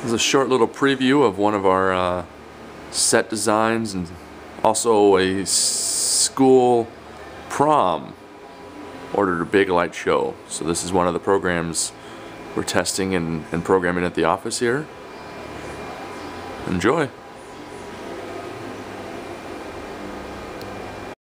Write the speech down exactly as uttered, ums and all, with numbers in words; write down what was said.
This is a short little preview of one of our uh, set designs, and also a school prom ordered a big light show. So this is one of the programs we're testing and, and programming at the office here. Enjoy.